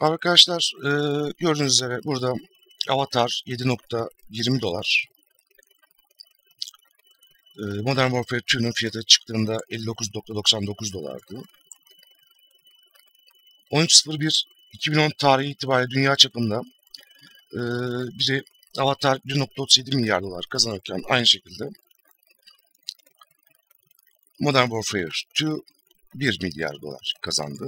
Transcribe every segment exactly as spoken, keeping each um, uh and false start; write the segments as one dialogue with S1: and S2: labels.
S1: Arkadaşlar e, gördüğünüz üzere burada Avatar yedi nokta yirmi dolar. E, Modern Warfare iki'nin fiyatı çıktığında elli dokuz nokta doksan dokuz dolardı. on üç sıfır bir iki bin on tarihi itibariyle dünya çapında e, biri Avatar bir nokta otuz yedi milyar dolar kazanırken aynı şekilde Modern Warfare iki bir milyar dolar kazandı.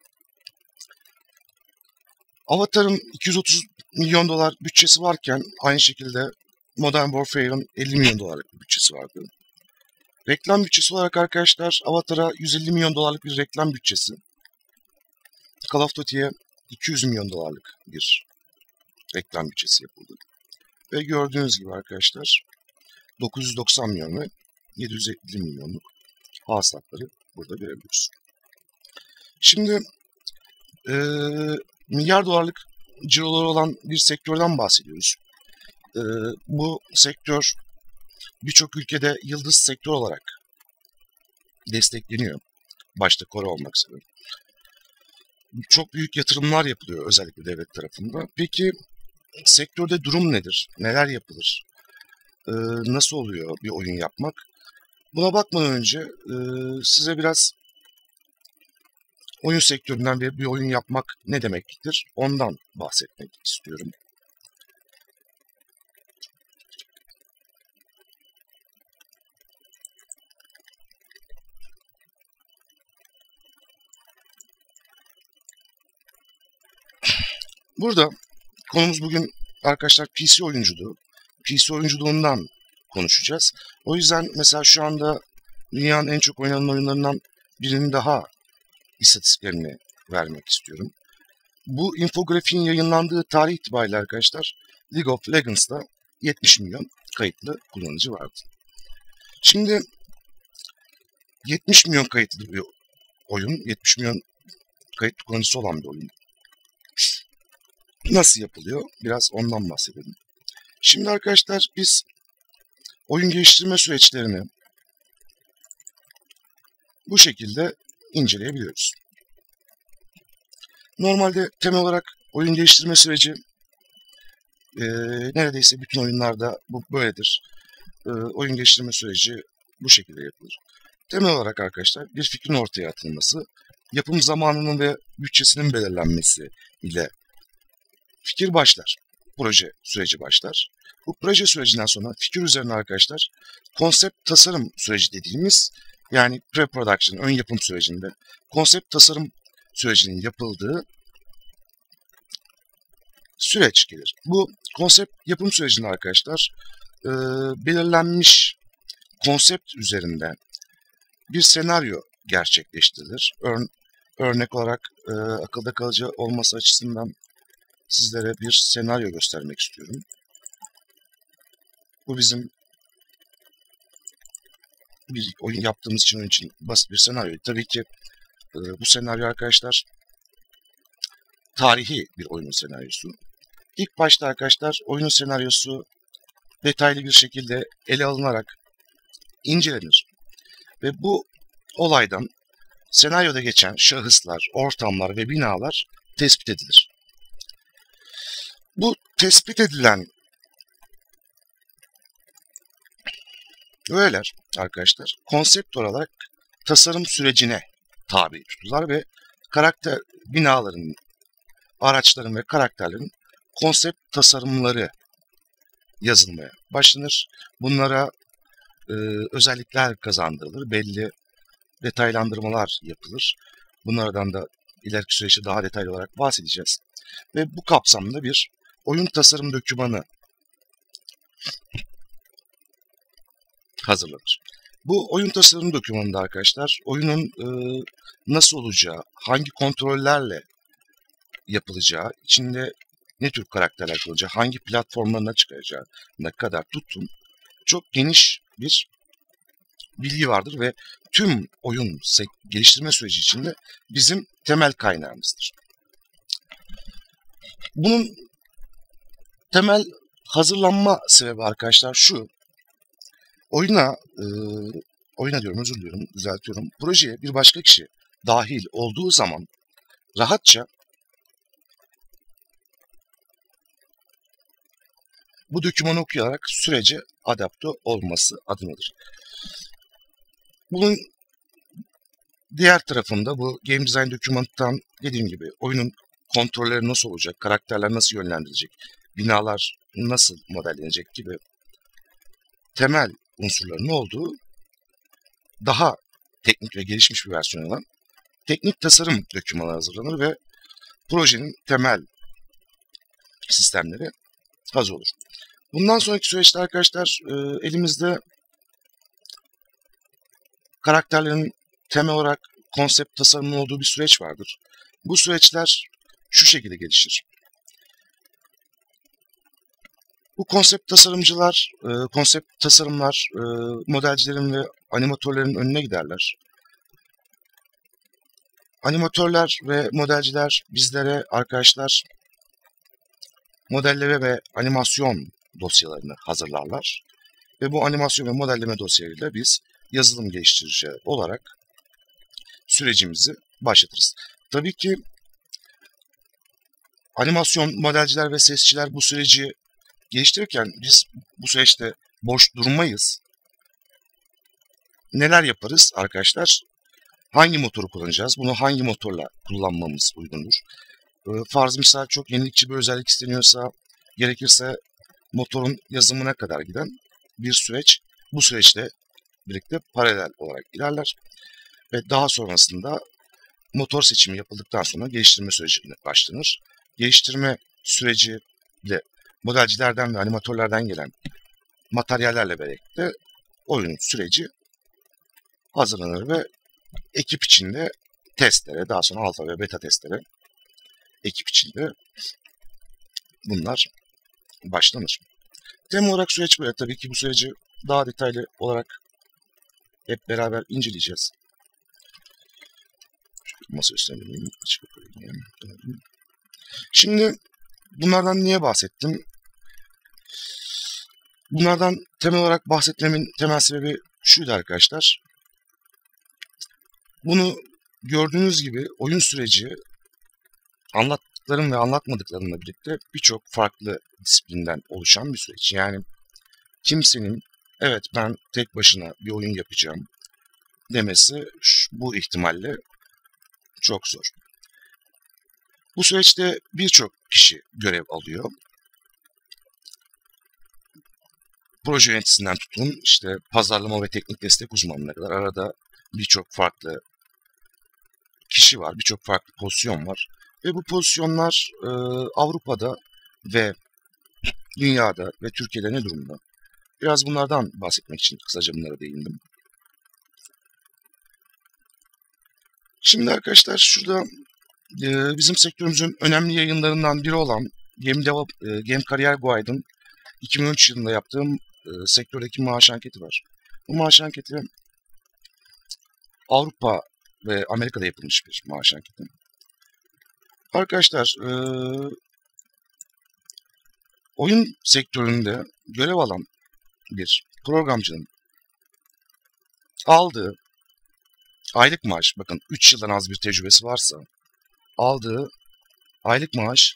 S1: Avatar'ın iki yüz otuz milyon dolar bütçesi varken aynı şekilde Modern Warfare'ın elli milyon dolarlık bir bütçesi vardı. Reklam bütçesi olarak arkadaşlar Avatar'a yüz elli milyon dolarlık bir reklam bütçesi, Call of Duty'ye iki yüz milyon dolarlık bir reklam bütçesi yapıldı. Ve gördüğünüz gibi arkadaşlar dokuz yüz doksan milyon ve yedi yüz elli milyonluk hasılatları burada görebiliyoruz. Şimdi e, milyar dolarlık ciroları olan bir sektörden bahsediyoruz. E, bu sektör birçok ülkede yıldız sektör olarak destekleniyor. Başta Kore olmak üzere. Çok büyük yatırımlar yapılıyor özellikle devlet tarafından. Peki sektörde durum nedir? Neler yapılır? Ee, nasıl oluyor bir oyun yapmak? Buna bakmadan önce e, size biraz oyun sektöründen ve bir oyun yapmak ne demektir? Ondan bahsetmek istiyorum. Burada konumuz bugün arkadaşlar P C oyunculuğu. P C oyunculuğundan konuşacağız. O yüzden mesela şu anda dünyanın en çok oynanan oyunlarından birinin daha istatistiklerini vermek istiyorum. Bu infografiğin yayınlandığı tarih itibariyle arkadaşlar League of Legends'da yetmiş milyon kayıtlı kullanıcı vardı. Şimdi yetmiş milyon kayıtlı bir oyun, yetmiş milyon kayıtlı kullanıcısı olan bir oyun. Nasıl yapılıyor? Biraz ondan bahsedelim. Şimdi arkadaşlar biz oyun geliştirme süreçlerini bu şekilde inceleyebiliyoruz. Normalde temel olarak oyun geliştirme süreci e, neredeyse bütün oyunlarda bu böyledir. E, oyun geliştirme süreci bu şekilde yapılır. Temel olarak arkadaşlar bir fikrin ortaya atılması, yapım zamanının ve bütçesinin belirlenmesi ile fikir başlar. Proje süreci başlar. Bu proje sürecinden sonra fikir üzerine arkadaşlar konsept tasarım süreci dediğimiz, yani pre-production, ön yapım sürecinde konsept tasarım sürecinin yapıldığı süreç gelir. Bu konsept yapım sürecinde arkadaşlar e, belirlenmiş konsept üzerinde bir senaryo gerçekleştirilir. Ör, örnek olarak e, akılda kalıcı olması açısından sizlere bir senaryo göstermek istiyorum. Bu bizim bir oyun yaptığımız için, oyun için basit bir senaryo. Tabii ki e, bu senaryo arkadaşlar tarihi bir oyunun senaryosu. İlk başta arkadaşlar oyunun senaryosu detaylı bir şekilde ele alınarak incelenir. Ve bu olaydan senaryoda geçen şahıslar, ortamlar ve binalar tespit edilir. Bu tespit edilen öğeler arkadaşlar konsept olarak tasarım sürecine tabi tutulur ve karakter binaların, araçların ve karakterlerin konsept tasarımları yazılmaya başlanır. Bunlara e, özellikler kazandırılır, belli detaylandırmalar yapılır. Bunlardan da ileriki süreçte daha detaylı olarak bahsedeceğiz. Ve bu kapsamda bir oyun tasarım dokümanı hazırlanır. Bu oyun tasarım dokümanında arkadaşlar oyunun e, nasıl olacağı, hangi kontrollerle yapılacağı, içinde ne tür karakterler kalacağı, hangi platformlarına çıkaracağına kadar tutun çok geniş bir bilgi vardır ve tüm oyun geliştirme süreci içinde bizim temel kaynağımızdır. Bunun temel hazırlanma sebebi arkadaşlar şu: oyuna, e, oyuna diyorum özür diliyorum, düzeltiyorum. Projeye bir başka kişi dahil olduğu zaman rahatça bu dokümanı okuyarak sürece adapte olması adınadır. Bunun diğer tarafında bu Game Design dokümanından dediğim gibi oyunun kontrolleri nasıl olacak, karakterler nasıl yönlendirilecek, binalar nasıl modellenecek gibi temel unsurların olduğu daha teknik ve gelişmiş bir versiyon olan teknik tasarım dokümanı hazırlanır ve projenin temel sistemleri hazır olur. Bundan sonraki süreçte arkadaşlar e, elimizde karakterlerin temel olarak konsept tasarımının olduğu bir süreç vardır. Bu süreçler şu şekilde gelişir. Bu konsept tasarımcılar, e, konsept tasarımlar e, modelcilerin ve animatörlerin önüne giderler. Animatörler ve modelciler bizlere arkadaşlar modelleme ve animasyon dosyalarını hazırlarlar. Ve bu animasyon ve modelleme dosyalarıyla biz yazılım geliştirici olarak sürecimizi başlatırız. Tabii ki animasyon modelciler ve sesçiler bu süreci geliştirirken biz bu süreçte boş durmayız. Neler yaparız arkadaşlar? Hangi motoru kullanacağız? Bunu hangi motorla kullanmamız uygundur? Farz misal çok yenilikçi bir özellik isteniyorsa, gerekirse motorun yazımına kadar giden bir süreç bu süreçle birlikte paralel olarak ilerler. Ve daha sonrasında motor seçimi yapıldıktan sonra geliştirme sürecine başlanır. Geliştirme süreci ile modelcilerden ve animatörlerden gelen materyallerle birlikte oyunun süreci hazırlanır ve ekip içinde testlere, daha sonra alfa ve beta testlere ekip içinde bunlar başlanır. Temel olarak süreç böyle. Tabii ki bu süreci daha detaylı olarak hep beraber inceleyeceğiz. Masa üstüne döneyim. Şimdi bunlardan niye bahsettim? Bunlardan temel olarak bahsetmemin temel sebebi şuydu arkadaşlar. Bunu gördüğünüz gibi oyun süreci anlattıklarım ve anlatmadıklarımla birlikte birçok farklı disiplinden oluşan bir süreç. Yani kimsenin evet ben tek başına bir oyun yapacağım demesi bu ihtimalle çok zor. Bu süreçte birçok kişi görev alıyor. Proje yöneticisinden tutun işte pazarlama ve teknik destek uzmanına kadar arada birçok farklı kişi var, birçok farklı pozisyon var. Ve bu pozisyonlar e, Avrupa'da ve dünyada ve Türkiye'de ne durumda? Biraz bunlardan bahsetmek için kısaca bunlara değindim. Şimdi arkadaşlar şurada e, bizim sektörümüzün önemli yayınlarından biri olan Game, Develop, e, Game Career Guide'ın iki bin on üç yılında yaptığım e, sektördeki maaş anketi var. Bu maaş anketi Avrupa ve Amerika'da yapılmış bir maaş anketi. Arkadaşlar, e, oyun sektöründe görev alan bir programcının aldığı aylık maaş, bakın üç yıldan az bir tecrübesi varsa, aldığı aylık maaş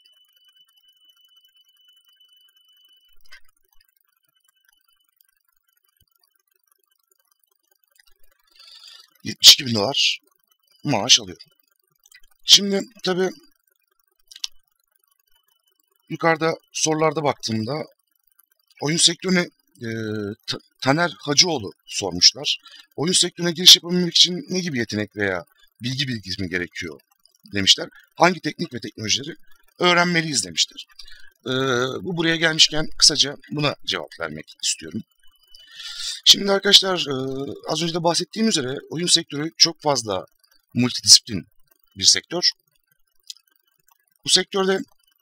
S1: yetmiş iki bin dolar maaş alıyor. Şimdi tabii yukarıda sorularda baktığımda oyun sektörüne e, Taner Hacıoğlu sormuşlar. Oyun sektörüne giriş yapabilmek için ne gibi yetenek veya bilgi bilgisi gerekiyor demişler. Hangi teknik ve teknolojileri öğrenmeliyiz demişler. E, bu buraya gelmişken kısaca buna cevap vermek istiyorum. Şimdi arkadaşlar e, az önce de bahsettiğim üzere oyun sektörü çok fazla multidisiplin bir sektör. Bu sektörde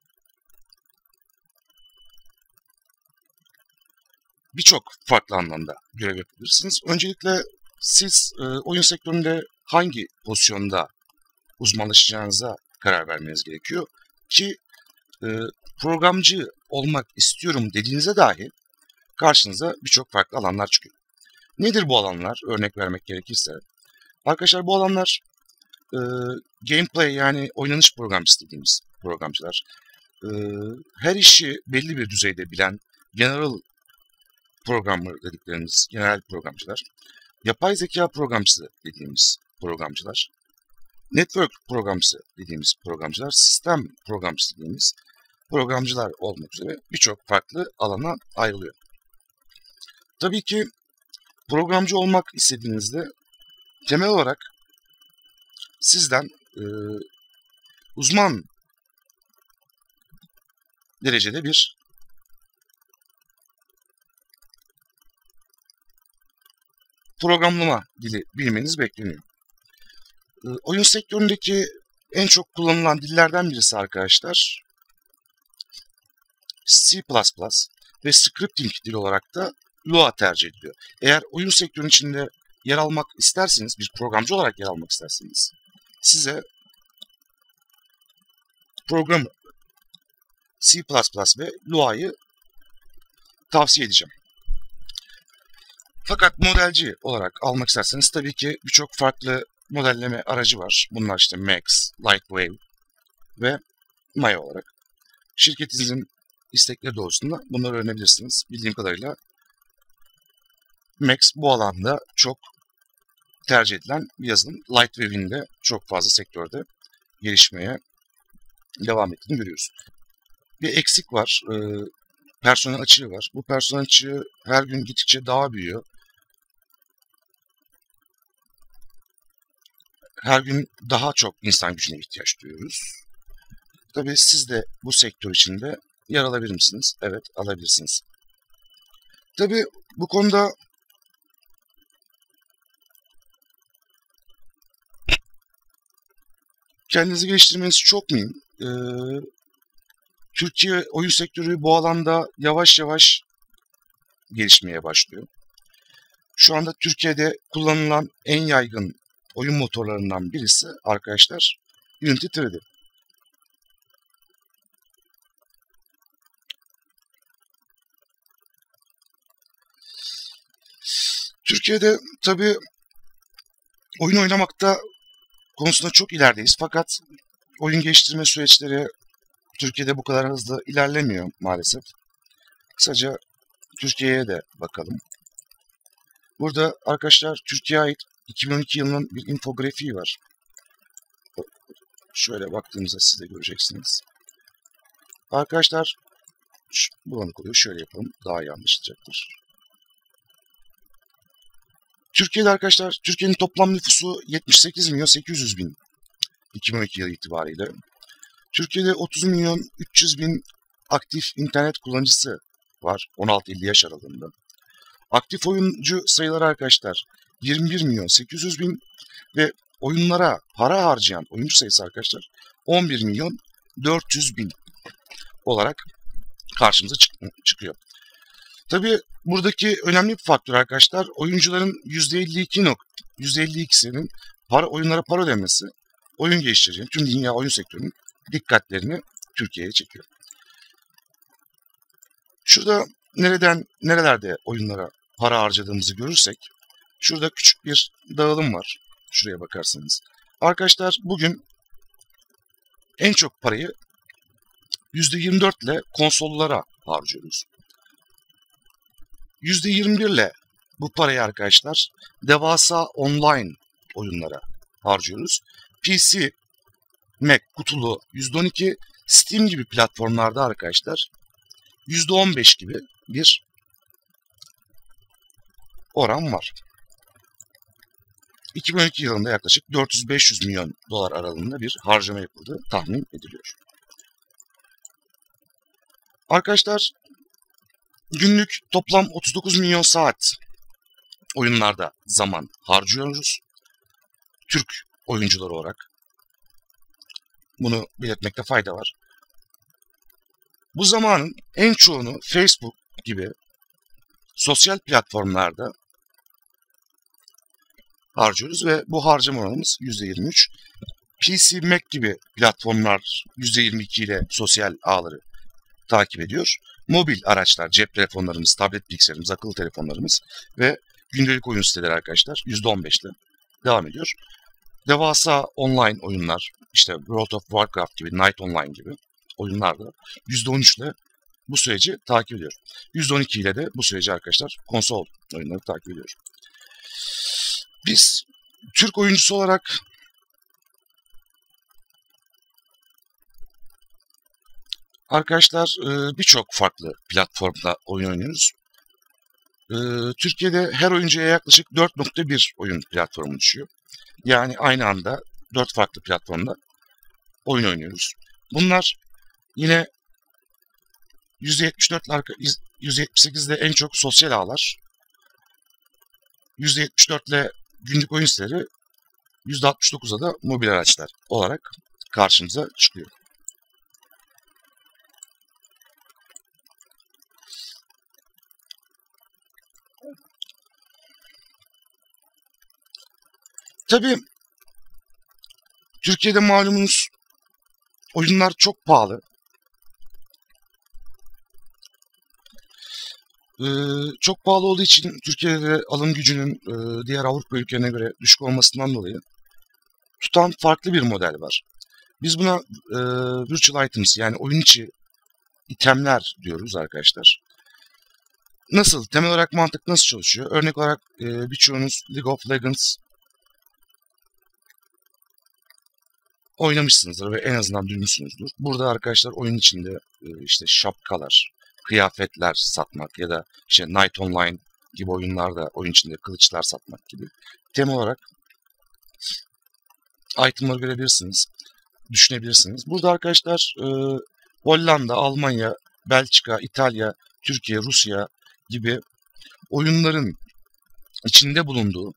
S1: birçok farklı anlamda görev yapabilirsiniz. Öncelikle siz e, oyun sektöründe hangi pozisyonda uzmanlaşacağınıza karar vermeniz gerekiyor ki e, programcı olmak istiyorum dediğinizde dahi karşınıza birçok farklı alanlar çıkıyor. Nedir bu alanlar? Örnek vermek gerekirse. Arkadaşlar bu alanlar e, gameplay yani oynanış programcısı dediğimiz programcılar. e, her işi belli bir düzeyde bilen general programmer dediklerimiz, genel programcılar, yapay zeka programcısı dediğimiz programcılar, network programcısı dediğimiz programcılar, sistem programcısı dediğimiz programcılar olmak üzere birçok farklı alana ayrılıyor. Tabii ki programcı olmak istediğinizde temel olarak sizden e, uzman derecede bir programlama dili bilmeniz bekleniyor. E, oyun sektöründeki en çok kullanılan dillerden birisi arkadaşlar C plus plus ve scripting dili olarak da Lua tercih ediliyor. Eğer oyun sektörünün içinde yer almak isterseniz, bir programcı olarak yer almak isterseniz, size program C plus plus ve Lua'yı tavsiye edeceğim. Fakat modelci olarak almak isterseniz tabii ki birçok farklı modelleme aracı var. Bunlar işte Max, Lightwave ve Maya olarak. Şirketinizin istekleri doğrultusunda bunları öğrenebilirsiniz. Bildiğim kadarıyla Max bu alanda çok tercih edilen bir yazılım. Lightwave'in de çok fazla sektörde gelişmeye devam ettiğini görüyoruz. Bir eksik var. E, personel açığı var. Bu personel açığı her gün gittikçe daha büyüyor. Her gün daha çok insan gücüne ihtiyaç duyuyoruz. Tabii siz de bu sektör içinde yer alabilir misiniz? Evet, alabilirsiniz. Tabii bu konuda kendinizi geliştirmeniz çok mühim. Ee, Türkiye oyun sektörü bu alanda yavaş yavaş gelişmeye başlıyor. Şu anda Türkiye'de kullanılan en yaygın oyun motorlarından birisi arkadaşlar Unity üç D. Türkiye'de tabii oyun oynamakta konusunda çok ilerideyiz. Fakat oyun geliştirme süreçleri Türkiye'de bu kadar hızlı ilerlemiyor maalesef. Kısaca Türkiye'ye de bakalım. Burada arkadaşlar Türkiye'ye ait iki bin on iki yılının bir infografiği var. Şöyle baktığımızda siz de göreceksiniz. Arkadaşlar bulanık oluyor. Şöyle yapalım. Daha iyi anlaşılacaktır. Türkiye'de arkadaşlar Türkiye'nin toplam nüfusu yetmiş sekiz milyon sekiz yüz bin iki bin on iki yılı itibariyle. Türkiye'de otuz milyon üç yüz bin aktif internet kullanıcısı var on altı elli yaş aralığında. Aktif oyuncu sayıları arkadaşlar yirmi bir milyon sekiz yüz bin ve oyunlara para harcayan oyuncu sayısı arkadaşlar on bir milyon dört yüz bin olarak karşımıza çık çıkıyor. Tabii buradaki önemli bir faktör arkadaşlar oyuncuların yüzde elli ikisinin para, oyunlara para ödemesi oyun geliştiricinin, tüm dünya oyun sektörünün dikkatlerini Türkiye'ye çekiyor. Şurada nereden nerelerde oyunlara para harcadığımızı görürsek şurada küçük bir dağılım var. Şuraya bakarsanız. Arkadaşlar bugün en çok parayı yüzde yirmi dört ile konsollara harcıyoruz. yüzde yirmi bir ile bu parayı arkadaşlar devasa online oyunlara harcıyoruz. P C, Mac kutulu yüzde on iki, Steam gibi platformlarda arkadaşlar yüzde on beş gibi bir oran var. iki bin on iki yılında yaklaşık dört yüz beş yüz milyon dolar aralığında bir harcama yapıldığı tahmin ediliyor. Arkadaşlar günlük toplam otuz dokuz milyon saat oyunlarda zaman harcıyoruz. Türk oyuncular olarak. Bunu belirtmekte fayda var. Bu zamanın en çoğunu Facebook gibi sosyal platformlarda harcıyoruz ve bu harcama oranımız yüzde yirmi üç. P C, Mac gibi platformlar yüzde yirmi iki ile sosyal ağları takip ediyor. Mobil araçlar, cep telefonlarımız, tablet bilgisayarımız, akıllı telefonlarımız ve gündelik oyun siteleri arkadaşlar yüzde on beş ile devam ediyor. Devasa online oyunlar, işte World of Warcraft gibi, Night Online gibi oyunlar da yüzde on üç ile bu süreci takip ediyor. yüzde on iki ile de bu süreci arkadaşlar konsol oyunları takip ediyor. Biz Türk oyuncusu olarak arkadaşlar birçok farklı platformda oyun oynuyoruz. Türkiye'de her oyuncuya yaklaşık dört nokta bir oyun platformu düşüyor. Yani aynı anda dört farklı platformda oyun oynuyoruz. Bunlar yine yüzde yetmiş dört ile yüzde yetmiş sekiz ile en çok sosyal ağlar, yüzde yetmiş dört ile günlük oyun siteleri, yüzde altmış dokuz'a da mobil araçlar olarak karşımıza çıkıyor. Tabii Türkiye'de malumunuz oyunlar çok pahalı. Ee, çok pahalı olduğu için Türkiye'de de alım gücünün e, diğer Avrupa ülkelerine göre düşük olmasından dolayı tutan farklı bir model var. Biz buna e, virtual items yani oyun içi itemler diyoruz arkadaşlar. Nasıl? Temel olarak mantık nasıl çalışıyor? Örnek olarak e, birçoğunuz League of Legends oynamışsınızdır ve en azından duymuşsunuzdur. Burada arkadaşlar oyun içinde e, işte şapkalar, kıyafetler satmak ya da işte Night Online gibi oyunlarda oyun içinde kılıçlar satmak gibi temel olarak itemları görebilirsiniz, düşünebilirsiniz. Burada arkadaşlar e, Hollanda, Almanya, Belçika, İtalya, Türkiye, Rusya gibi oyunların içinde bulunduğu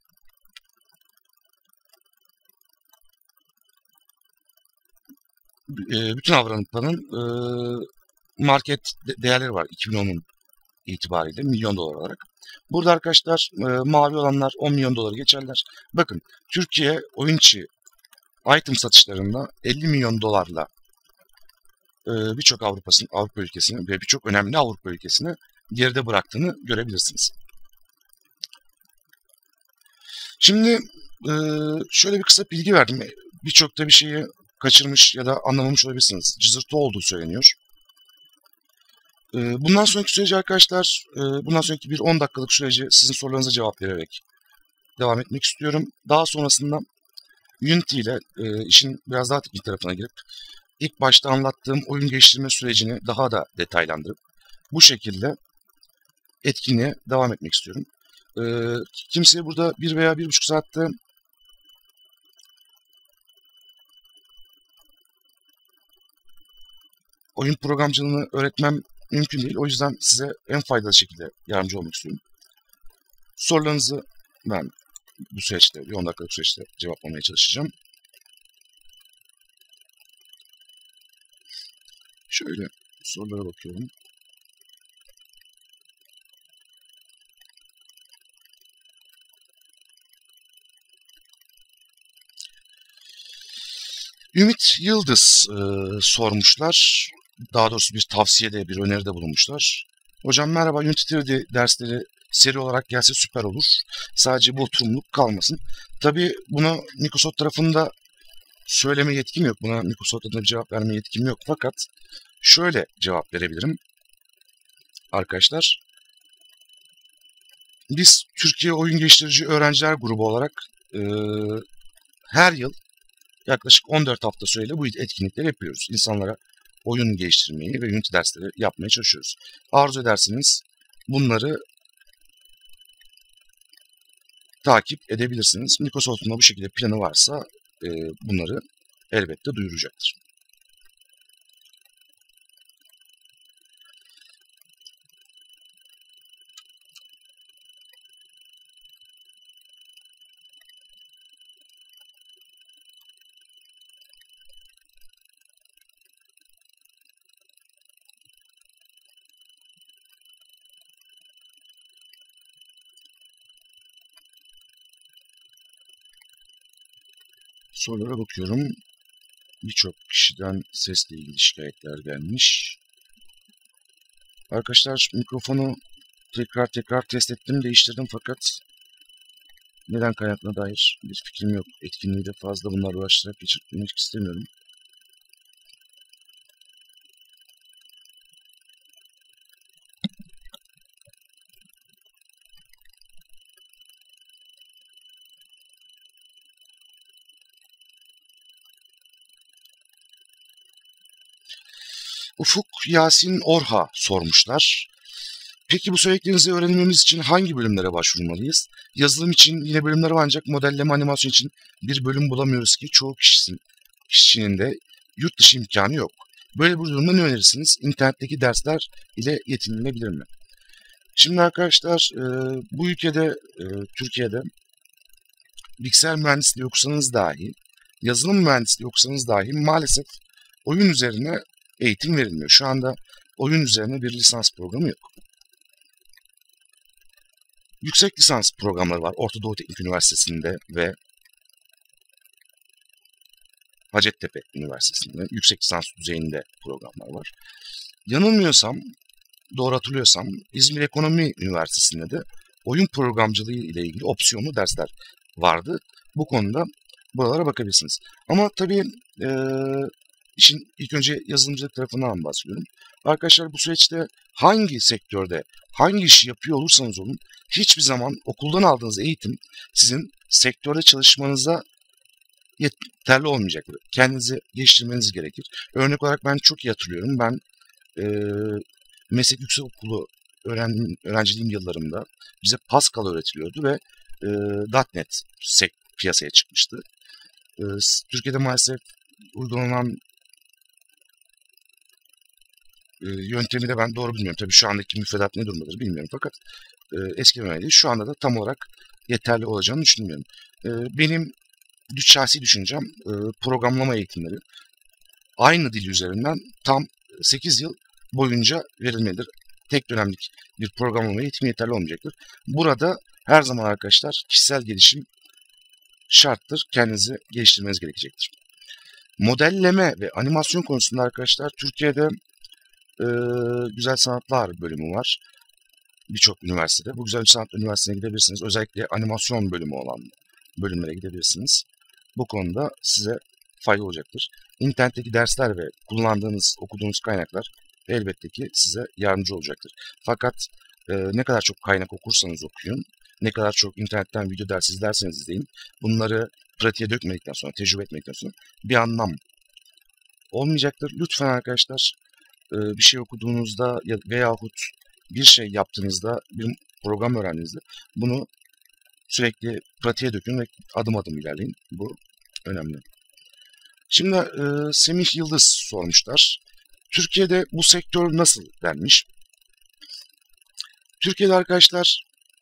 S1: e, bütün Avrupa'nın e, market değerleri var iki bin onun itibariyle milyon dolar olarak. Burada arkadaşlar e, mavi olanlar on milyon doları geçerler. Bakın Türkiye oyun içi item satışlarında elli milyon dolarla e, birçok Avrupa'sının Avrupa ülkesini ve birçok önemli Avrupa ülkesini geride bıraktığını görebilirsiniz. Şimdi e, şöyle bir kısa bilgi verdim. Birçok da bir şeyi kaçırmış ya da anlamamış olabilirsiniz. Cızırtı olduğu söyleniyor. Bundan sonraki süreci arkadaşlar, bundan sonraki bir on dakikalık süreci sizin sorularınıza cevap vererek devam etmek istiyorum. Daha sonrasında Unity ile işin biraz daha teknik tarafına girip ilk başta anlattığım oyun geliştirme sürecini daha da detaylandırıp bu şekilde etkinliğe devam etmek istiyorum. Kimseye burada bir veya bir buçuk saatte oyun programcılığını öğretmem mümkün değil. O yüzden size en faydalı şekilde yardımcı olmak istiyorum. Sorularınızı ben bu süreçte, bir on dakikalık süreçte cevaplamaya çalışacağım. Şöyle sorulara bakıyorum. Ümit Yıldız e, sormuşlar. Daha doğrusu bir tavsiyede, bir öneride bulunmuşlar. Hocam merhaba, Unity üç D dersleri seri olarak gelse süper olur. Sadece bu oturumluk kalmasın. Tabii bunu Microsoft tarafında söyleme yetkim yok. Buna Microsoft adına bir cevap verme yetkim yok. Fakat şöyle cevap verebilirim. Arkadaşlar, biz Türkiye Oyun Geliştirici Öğrenciler Grubu olarak e, her yıl yaklaşık on dört hafta süreyle bu etkinlikleri yapıyoruz. İnsanlara oyun geliştirmeyi ve Unity dersleri yapmaya çalışıyoruz. Arzu ederseniz bunları takip edebilirsiniz. Microsoft'un da bu şekilde planı varsa e, bunları elbette duyuracaktır. Sorulara bakıyorum. Birçok kişiden sesle ilgili şikayetler gelmiş. Arkadaşlar mikrofonu tekrar tekrar test ettim, değiştirdim fakat neden kaynaklı dair bir fikrim yok. Etkinliği de fazla bunlarla uğraştırarak geçirmek istemiyorum. Ufuk Yasin Orha sormuşlar. Peki bu söylediklerinizi öğrenmemiz için hangi bölümlere başvurmalıyız? Yazılım için yine bölümler var ancak modelleme animasyon için bir bölüm bulamıyoruz ki çoğu kişinin, kişinin de yurt dışı imkanı yok. Böyle bir durumda ne önerirsiniz? İnternetteki dersler ile yetinilebilir mi? Şimdi arkadaşlar e, bu ülkede, e, Türkiye'de bilgisayar mühendisliği okusanız dahi, yazılım mühendisliği okusanız dahi maalesef oyun üzerine eğitim verilmiyor. Şu anda oyun üzerine bir lisans programı yok. Yüksek lisans programları var. Orta Doğu Teknik Üniversitesi'nde ve Hacettepe Üniversitesi'nde yüksek lisans düzeyinde programlar var. Yanılmıyorsam, doğru hatırlıyorsam İzmir Ekonomi Üniversitesi'nde de oyun programcılığı ile ilgili opsiyonlu dersler vardı. Bu konuda buralara bakabilirsiniz. Ama tabii e, işin ilk önce yazılımcılık tarafından bahsediyorum. Arkadaşlar bu süreçte hangi sektörde, hangi işi yapıyor olursanız olun hiçbir zaman okuldan aldığınız eğitim sizin sektörde çalışmanıza yeterli olmayacaktır. Kendinizi geliştirmeniz gerekir. Örnek olarak ben çok iyi hatırlıyorum. Ben e, meslek yüksekokulu öğren, öğrenciliğim yıllarımda bize Pascal öğretiliyordu ve e, .NET piyasaya çıkmıştı. E, Türkiye'de maalesef uygulanan e, yöntemi de ben doğru bilmiyorum. Tabii şu andaki müfredat ne durumdadır bilmiyorum fakat e, eskiden öyleydi. Şu anda da tam olarak yeterli olacağını düşünmüyorum. E, benim şahsi düşüncem e, programlama eğitimleri aynı dil üzerinden tam sekiz yıl boyunca verilmelidir. Tek dönemlik bir programlama eğitimi yeterli olmayacaktır. Burada her zaman arkadaşlar kişisel gelişim şarttır. Kendinizi geliştirmeniz gerekecektir. Modelleme ve animasyon konusunda arkadaşlar Türkiye'de e, Güzel Sanatlar bölümü var. Birçok üniversitede. Bu Güzel Sanat Üniversitesi'ne gidebilirsiniz. Özellikle animasyon bölümü olan bölümlere gidebilirsiniz. Bu konuda size fayda olacaktır. İnternetteki dersler ve kullandığınız, okuduğunuz kaynaklar elbette ki size yardımcı olacaktır. Fakat e, ne kadar çok kaynak okursanız okuyun, ne kadar çok internetten video dersi izlerseniz izleyin, bunları pratiğe dökmedikten sonra, tecrübe etmedikten sonra bir anlam olmayacaktır. Lütfen arkadaşlar e, bir şey okuduğunuzda veyahut bir şey yaptığınızda, bir program öğrendiğinizde bunu sürekli pratiğe dökün ve adım adım ilerleyin. Bu önemli. Şimdi e, Semih Yıldız sormuşlar. Türkiye'de bu sektör nasıl denmiş? Türkiye'de arkadaşlar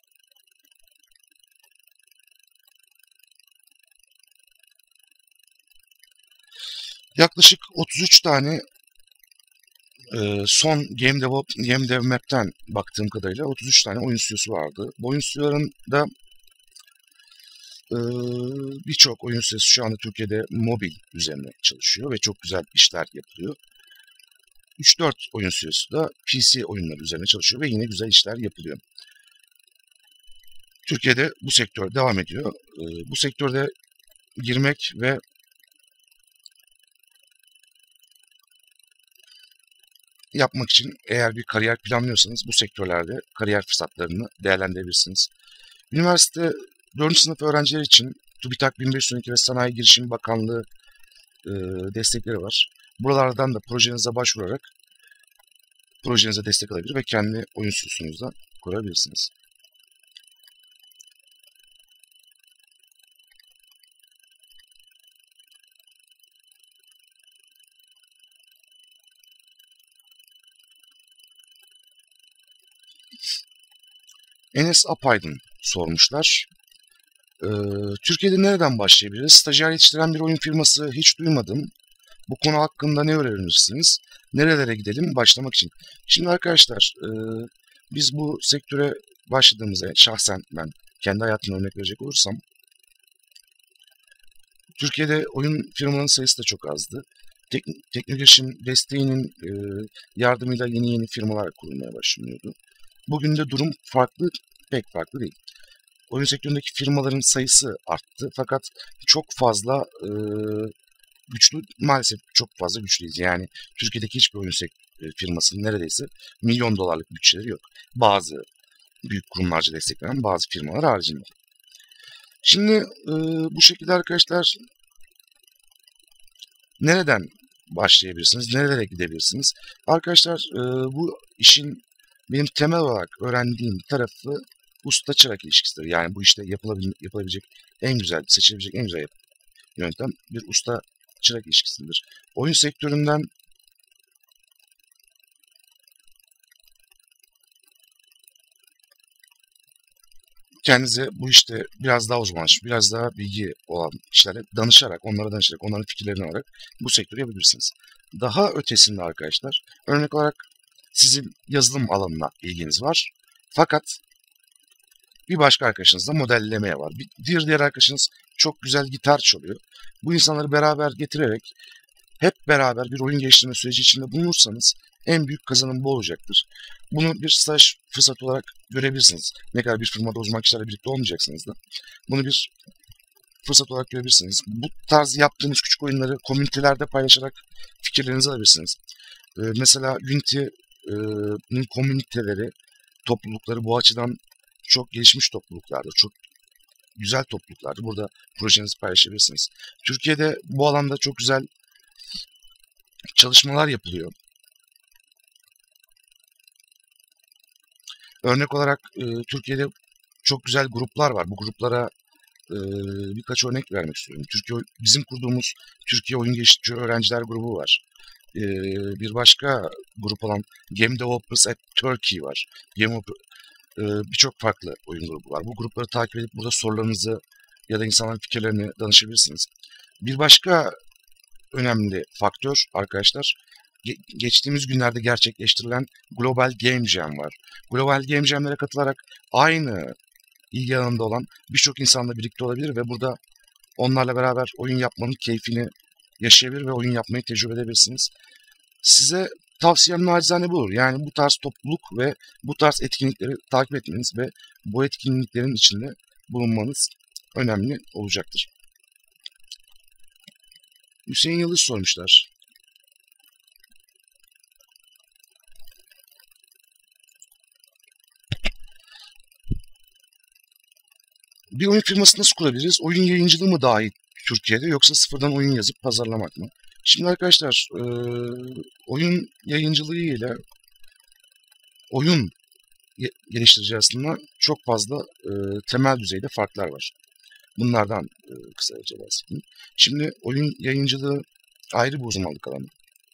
S1: yaklaşık otuz üç tane e, son Game Develop, Game Dev Map'ten baktığım kadarıyla otuz üç tane oyun stüdyosu vardı. Bu oyun stüdyolarında e, birçok oyun stüdyosu şu anda Türkiye'de mobil üzerine çalışıyor ve çok güzel işler yapılıyor. üç dört oyun stüdyosu da P C oyunları üzerine çalışıyor ve yine güzel işler yapılıyor. Türkiye'de bu sektör devam ediyor. E, bu sektörde girmek ve yapmak için eğer bir kariyer planlıyorsanız bu sektörlerde kariyer fırsatlarını değerlendirebilirsiniz. Üniversite dördüncü sınıf öğrenciler için TÜBİTAK bin beş yüz on iki ve Sanayi Girişim Bakanlığı e, destekleri var. Buralardan da projenize başvurarak projenize destek alabilir ve kendi oyun stüdyonuzu da kurabilirsiniz. Enes Apaydın sormuşlar. Ee, Türkiye'de nereden başlayabiliriz? Stajyer yetiştiren bir oyun firması hiç duymadım. Bu konu hakkında ne öğrenirsiniz? Nerelere gidelim başlamak için? Şimdi arkadaşlar e, biz bu sektöre başladığımızda şahsen ben kendi hayatımda örnek verecek olursam Türkiye'de oyun firmalarının sayısı da çok azdı. Tek, teknik girişim desteğinin e, yardımıyla yeni yeni firmalar kurulmaya başlanıyordu. Bugün de durum farklı, pek farklı değil. Oyun sektöründeki firmaların sayısı arttı fakat çok fazla e, güçlü, maalesef çok fazla güçlüyüz. Yani Türkiye'deki hiçbir oyun firmasının neredeyse milyon dolarlık bütçeleri yok. Bazı büyük kurumlarca desteklenen bazı firmalar haricinde. Şimdi e, bu şekilde arkadaşlar nereden başlayabilirsiniz? Nerelere gidebilirsiniz? Arkadaşlar e, bu işin benim temel olarak öğrendiğim tarafı usta çırak ilişkisidir. Yani bu işte yapılabil yapılabilecek en güzel, seçilebilecek en güzel yöntem bir usta çırak ilişkisidir. Oyun sektöründen kendinize bu işte biraz daha uzmanlaşmış, biraz daha bilgi olan kişilere danışarak, onlara danışarak, onların fikirlerini alarak bu sektörü yapabilirsiniz. Daha ötesinde arkadaşlar, örnek olarak sizin yazılım alanına ilginiz var. Fakat bir başka arkadaşınızda modellemeye var. Bir diğer arkadaşınız çok güzel gitar çalıyor. Bu insanları beraber getirerek hep beraber bir oyun geliştirme süreci içinde bulunursanız en büyük kazanım bu olacaktır. Bunu bir staj fırsatı olarak görebilirsiniz. Ne kadar bir firmada uzman kişilerle birlikte olmayacaksınız da. Bunu bir fırsat olarak görebilirsiniz. Bu tarz yaptığınız küçük oyunları komünitelerde paylaşarak fikirlerinizi alabilirsiniz. Ee, mesela Unity'nin komüniteleri, toplulukları bu açıdan çok gelişmiş topluluklardır. Çok güzel topluluklardır. Burada projenizi paylaşabilirsiniz. Türkiye'de bu alanda çok güzel çalışmalar yapılıyor. Örnek olarak e, Türkiye'de çok güzel gruplar var. Bu gruplara e, birkaç örnek vermek istiyorum. Türkiye, bizim kurduğumuz Türkiye Oyun Geliştirici Öğrenciler Grubu var. E, bir başka grup olan Game Developers at Turkey var. Game e, birçok farklı oyun grubu var. Bu grupları takip edip burada sorularınızı ya da insanların fikirlerini danışabilirsiniz. Bir başka önemli faktör arkadaşlar, geçtiğimiz günlerde gerçekleştirilen Global Game Jam var. Global Game Jam'lere katılarak aynı ilgi alanında olan birçok insanla birlikte olabilir ve burada onlarla beraber oyun yapmanın keyfini yaşayabilir ve oyun yapmayı tecrübe edebilirsiniz. Size tavsiyem nacizane bu olur. Yani bu tarz topluluk ve bu tarz etkinlikleri takip etmeniz ve bu etkinliklerin içinde bulunmanız önemli olacaktır. Hüseyin Yıldız sormuşlar. Bir oyun firması nasıl kurabiliriz? Oyun yayıncılığı mı daha iyi Türkiye'de yoksa sıfırdan oyun yazıp pazarlamak mı? Şimdi arkadaşlar e, oyun yayıncılığı ile oyun geliştirici arasında çok fazla e, temel düzeyde farklar var. Bunlardan e, kısaca bahsedeyim. Şimdi oyun yayıncılığı ayrı bir uzmanlık alanı.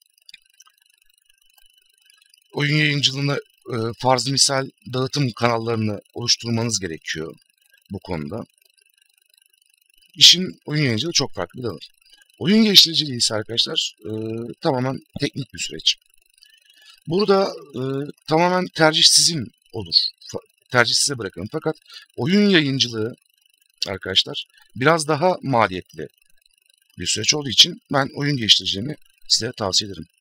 S1: Oyun yayıncılığına e, farz misal dağıtım kanallarını oluşturmanız gerekiyor bu konuda. İşin oyun yayıncılığı çok farklı bir dal. Oyun geliştiriciliği ise arkadaşlar e, tamamen teknik bir süreç. Burada e, tamamen tercih sizin olur. Tercih size bırakın. Fakat oyun yayıncılığı arkadaşlar biraz daha maliyetli bir süreç olduğu için ben oyun geliştiriciliğini size tavsiye ederim.